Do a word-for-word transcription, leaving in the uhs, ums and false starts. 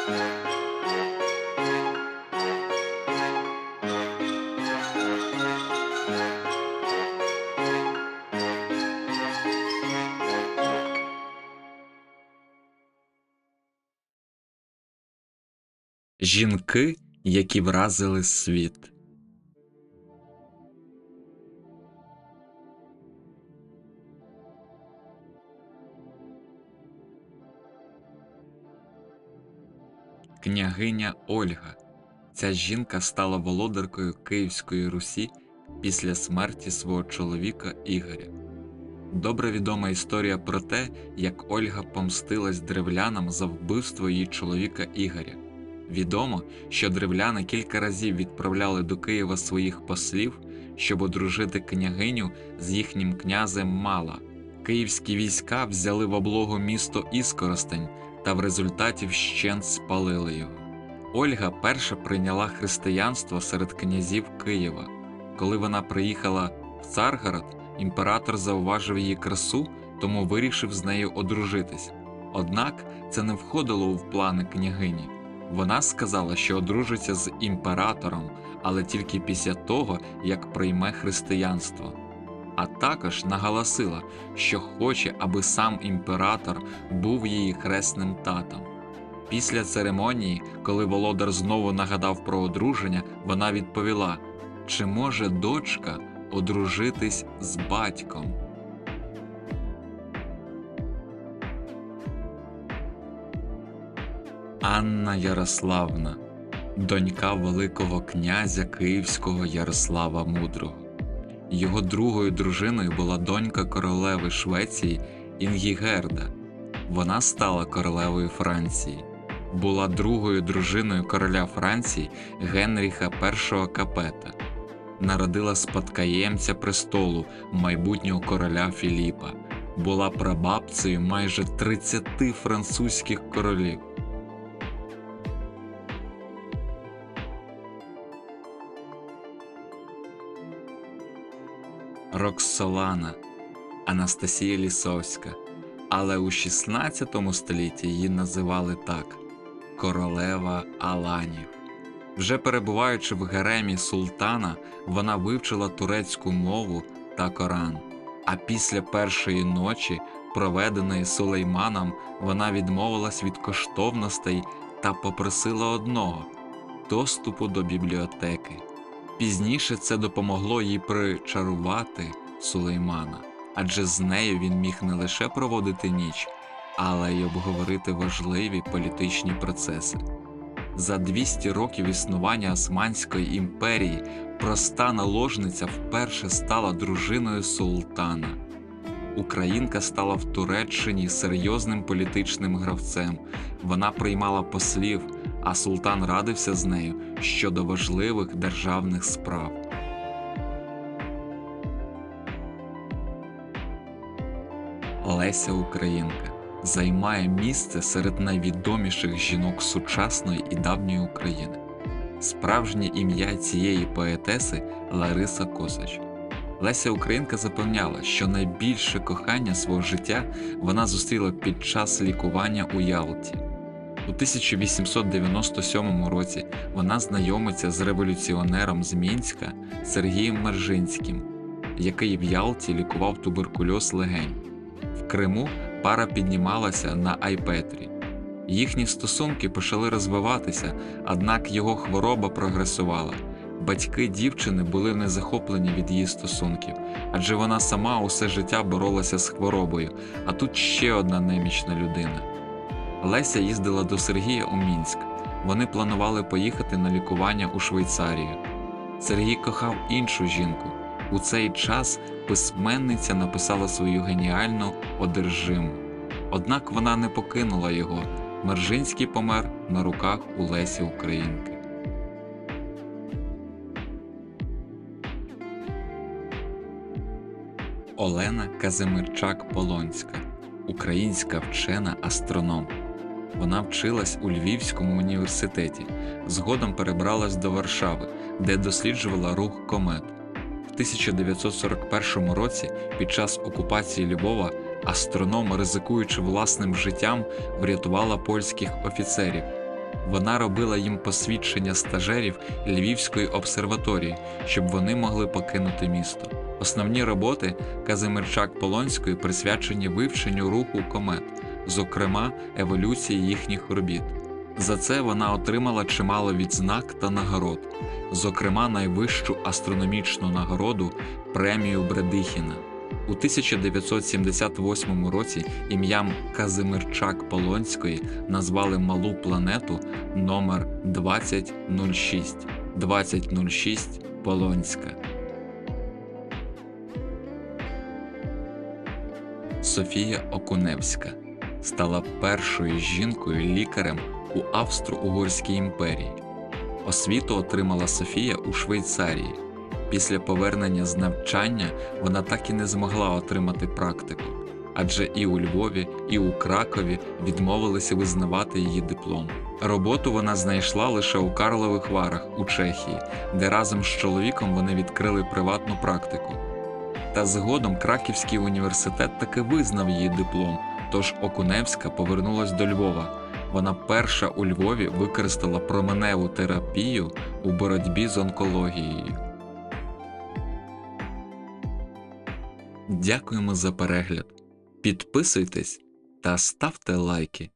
Жінки, які вразили світ. Княгиня Ольга. Ця жінка стала володаркою Київської Русі після смерті свого чоловіка Ігоря. Добре відома історія про те, як Ольга помстилась древлянам за вбивство її чоловіка Ігоря. Відомо, що древляни кілька разів відправляли до Києва своїх послів, щоб одружити княгиню з їхнім князем Мала. Київські війська взяли в облогу місто Іскоростень та в результаті вщент спалили його. Ольга перша прийняла християнство серед князів Києва. Коли вона приїхала в Царгород, імператор зауважив її красу, тому вирішив з нею одружитись. Однак це не входило в плани княгині. Вона сказала, що одружиться з імператором, але тільки після того, як прийме християнство. А також наголосила, що хоче, аби сам імператор був її хресним татом. Після церемонії, коли володар знову нагадав про одруження, вона відповіла: «Чи може дочка одружитись з батьком?» Анна Ярославна, донька Великого князя Київського Ярослава Мудрого. Його другою дружиною була донька королеви Швеції Інгігерда. Вона стала королевою Франції. Була другою дружиною короля Франції Генріха першого Капета. Народила спадкоємця престолу, майбутнього короля Філіпа. Була прабабцею майже тридцяти французьких королів. Роксолана, Анастасія Лісовська, але у шістнадцятому столітті її називали так – королева Аланів. Вже перебуваючи в гаремі султана, вона вивчила турецьку мову та Коран, а після першої ночі, проведеної Сулейманом, вона відмовилась від коштовностей та попросила одного – доступу до бібліотеки. Пізніше це допомогло їй причарувати Сулеймана, адже з нею він міг не лише проводити ніч, але й обговорити важливі політичні процеси. За двісті років існування Османської імперії проста наложниця вперше стала дружиною султана. Українка стала в Туреччині серйозним політичним гравцем. Вона приймала послів, а султан радився з нею щодо важливих державних справ. Леся Українка займає місце серед найвідоміших жінок сучасної і давньої України. Справжнє ім'я цієї поетеси – Лариса Косач. Леся Українка запевняла, що найбільше кохання свого життя вона зустріла під час лікування у Ялті. У тисяча вісімсот дев'яносто сьомому році вона знайомиться з революціонером з Мінська Сергієм Мержинським, який в Ялті лікував туберкульоз легень. В Криму пара піднімалася на Айпетрі. Їхні стосунки почали розвиватися, однак його хвороба прогресувала. Батьки дівчини були не захоплені від її стосунків, адже вона сама усе життя боролася з хворобою, а тут ще одна немічна людина. Леся їздила до Сергія у Мінськ. Вони планували поїхати на лікування у Швейцарію. Сергій кохав іншу жінку. У цей час письменниця написала свою геніальну «Одержиму». Однак вона не покинула його. Мержинський помер на руках у Лесі Українки. Олена Казимирчак-Полонська, українська вчена-астроном. Вона вчилась у Львівському університеті, згодом перебралась до Варшави, де досліджувала рух комет. В тисяча дев'ятсот сорок першому році, під час окупації Львова, астроном, ризикуючи власним життям, врятувала польських офіцерів. Вона робила їм посвідчення стажерів Львівської обсерваторії, щоб вони могли покинути місто. Основні роботи Казимирчак-Полонської присвячені вивченню руху комет, зокрема еволюції їхніх орбіт. За це вона отримала чимало відзнак та нагород, зокрема найвищу астрономічну нагороду – премію Бредихіна. У тисяча дев'ятсот сімдесят восьмому році ім'ям Казимирчак-Полонської назвали малу планету номер двадцять нуль шість. двадцять нуль шість Полонська. Софія Окуневська стала першою жінкою-лікарем у Австро-Угорській імперії. Освіту отримала Софія у Швейцарії. Після повернення з навчання вона так і не змогла отримати практику, адже і у Львові, і у Кракові відмовилися визнавати її диплом. Роботу вона знайшла лише у Карлових Варах у Чехії, де разом з чоловіком вони відкрили приватну практику. Та згодом Краківський університет таки визнав її диплом, тож Окуневська повернулась до Львова. Вона перша у Львові використала променеву терапію у боротьбі з онкологією. Дякуємо за перегляд. Підписуйтесь та ставте лайки.